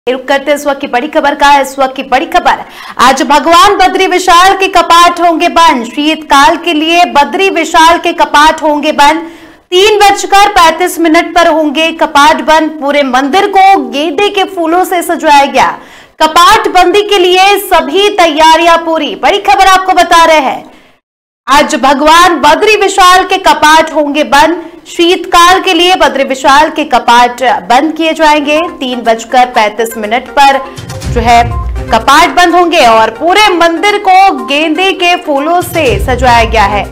रुक करते इस वक्त की बड़ी खबर का। इस वक्त की बड़ी खबर, आज भगवान बद्री विशाल के कपाट होंगे बंद। शीतकाल के लिए बद्री विशाल के कपाट होंगे बंद। 3:35 पर होंगे कपाट बंद। पूरे मंदिर को गेंदे के फूलों से सजाया गया। कपाट बंदी के लिए सभी तैयारियां पूरी। बड़ी खबर आपको बता रहे हैं, आज भगवान बद्री विशाल के कपाट होंगे बंद। शीतकाल के लिए बद्री विशाल के कपाट बंद किए जाएंगे। 3:35 पर जो है कपाट बंद होंगे और पूरे मंदिर को गेंदे के फूलों से सजाया गया है।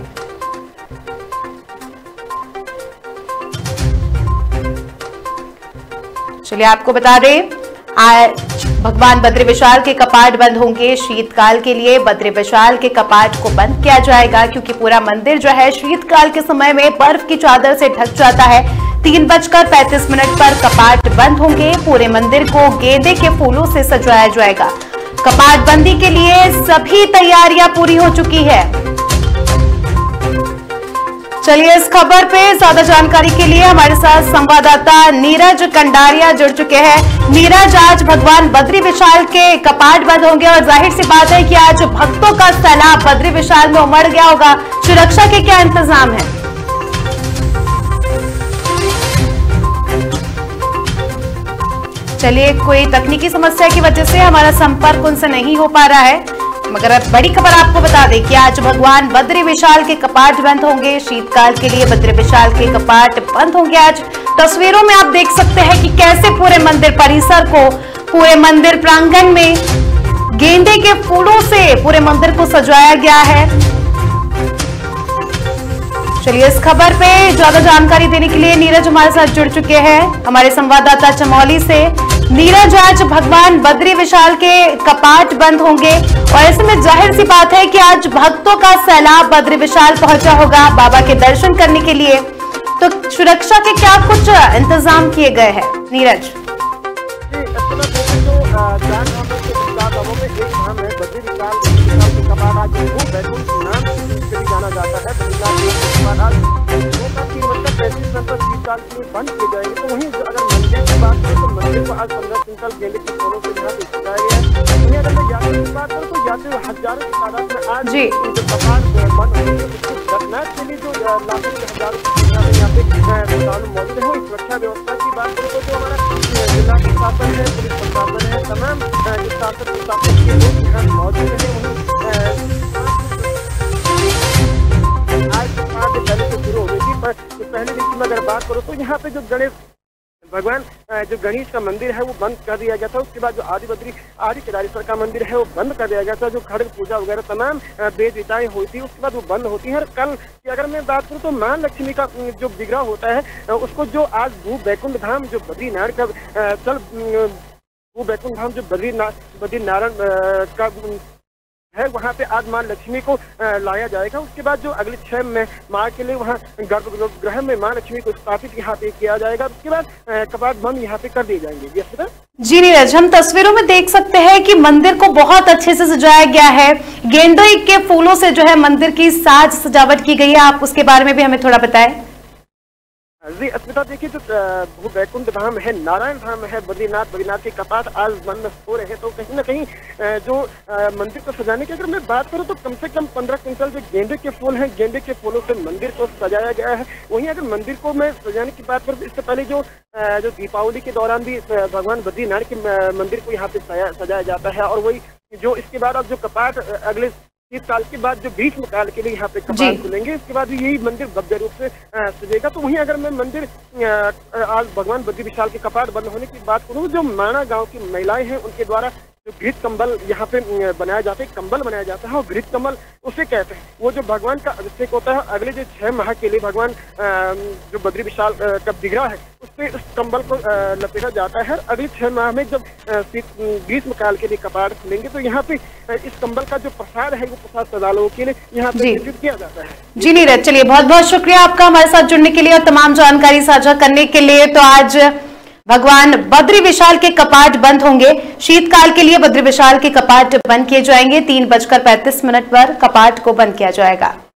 चलिए आपको बता दें, आज भगवान बद्री विशाल के कपाट बंद होंगे। शीतकाल के लिए बद्री विशाल के कपाट को बंद किया जाएगा, क्योंकि पूरा मंदिर जो है शीतकाल के समय में बर्फ की चादर से ढक जाता है। 3:35 पर कपाट बंद होंगे। पूरे मंदिर को गेंदे के फूलों से सजाया जाएगा। कपाट बंदी के लिए सभी तैयारियां पूरी हो चुकी है। चलिए इस खबर पे ज्यादा जानकारी के लिए हमारे साथ संवाददाता नीरज कंडारिया जुड़ चुके हैं। नीरज, आज भगवान बद्री विशाल के कपाट बंद होंगे और जाहिर सी बात है कि आज भक्तों का सैलाब बद्री विशाल में उमड़ गया होगा। सुरक्षा के क्या इंतजाम है? चलिए, कोई तकनीकी समस्या की वजह से हमारा संपर्क उनसे नहीं हो पा रहा है, मगर अब बड़ी खबर आपको बता दें कि आज भगवान बद्री विशाल के कपाट बंद होंगे। शीतकाल के लिए बद्री विशाल के कपाट बंद होंगे। आज तस्वीरों में आप देख सकते हैं कि कैसे पूरे मंदिर परिसर को, पूरे मंदिर प्रांगण में गेंदे के फूलों से पूरे मंदिर को सजाया गया है। चलिए इस खबर पे ज्यादा जानकारी देने के लिए नीरज हमारे साथ जुड़ चुके हैं, हमारे संवाददाता चमोली से। नीरज, आज भगवान बद्री विशाल के कपाट बंद होंगे और ऐसे में जाहिर सी बात है कि आज भक्तों का सैलाब बद्री विशाल पहुंचा होगा बाबा के दर्शन करने के लिए। तो सुरक्षा के क्या कुछ इंतजाम किए गए हैं नीरज? जाना जाता है बंद किए जाएंगे। तो वहीं अगर मंदिर की बात करें तो मंदिर को आज 15 क्विंटल गेंदे के फूलों से यहाँ पे सजाया गया है। वहीं अगर मैं यात्रियों की बात करूँ तो यात्री हजारों की तादाद में आज जो कपाट बंद होंगे उसको ढकने के लिए जो लाखों के हजारों की संख्या में यहाँ पे श्रद्धालु मौजूद है। सुरक्षा व्यवस्था की बात करें तो जो हमारा जिला प्रशासन है, पुलिस प्रशासन है, तमाम जो शासन प्रशासन के लोग यहाँ मौजूद है। पहले दिन की अगर बात करो तो यहाँ पे जो जो गणेश का मंदिर है वो बंद कर दिया गया था। उसके बाद जो आदि केदारेश्वर का मंदिर है वो बंद कर दिया गया था। जो खड़ग पूजा वगैरह तमाम वेद विधाएं हुई थी उसके बाद वो बंद होती है। और कल की अगर मैं बात करूँ तो मां लक्ष्मी का जो विग्रह होता है उसको जो आज भू बैकुंठ धाम जो बद्रीनाथ का भू बैकुंठ धाम जो बद्रीनारायण का है वहाँ पे आज मां लक्ष्मी को लाया जाएगा। उसके बाद जो अगले 6 माह के लिए वहाँ गर्भगृह में मां लक्ष्मी को स्थापित यहाँ पे किया जाएगा। उसके बाद कपाट बंद यहाँ पे कर दिए जाएंगे। जी नीरज, हम तस्वीरों में देख सकते हैं कि मंदिर को बहुत अच्छे से सजाया गया है। गेंदे के फूलों से जो है मंदिर की साज सजावट की गई है। आप उसके बारे में भी हमें थोड़ा बताएं। जी अस्मिता, देखिए जो भू बैकुंठ धाम है, नारायण धाम है, बद्रीनाथ के कपाट आज बंद हो रहे हैं। तो कहीं ना कहीं जो मंदिर को सजाने की अगर मैं बात करूं तो कम से कम 15 क्विंटल जो गेंदे के फूल हैं, गेंदे के फूलों से मंदिर को सजाया गया है। वहीं अगर मंदिर को मैं सजाने की बात करूं तो इससे पहले जो दीपावली के दौरान भी भगवान बद्रीनाथ के मंदिर को यहाँ पे सजाया जाता है। और वही जो इसके बाद अब जो कपाट अगले 30 साल के बाद जो ग्रीष्म काल के लिए यहाँ पे कपाट खुलेंगे, इसके बाद यही मंदिर भव्य रूप से सजेगा। तो वहीं अगर मैं मंदिर आज भगवान बद्री विशाल के कपाट बंद होने की बात करूँ, जो माना गांव की महिलाएं हैं उनके द्वारा जो घृत कंबल यहाँ पे बनाया जाता है, कंबल बनाया जाता है और घृत कंबल उसे कहते हैं। वो जो भगवान का अभिषेक होता है अगले जो 6 माह के लिए भगवान जो बद्री विशाल का विग्रह है उससे उस कंबल को लपेटा जाता है। अगले 6 माह में जब ग्रीष्म काल के लिए कपाट खुलेंगे तो यहाँ पे इस कंबल का जो प्रसाद है वो प्रसाद श्रद्धालुओं के लिए यहाँ पे वितरित किया जाता है। जी नीरज, चलिए बहुत बहुत शुक्रिया आपका हमारे साथ जुड़ने के लिए और तमाम जानकारी साझा करने के लिए। तो आज भगवान बद्री विशाल के कपाट बंद होंगे। शीतकाल के लिए बद्री विशाल के कपाट बंद किए जाएंगे। 3:35 पर कपाट को बंद किया जाएगा।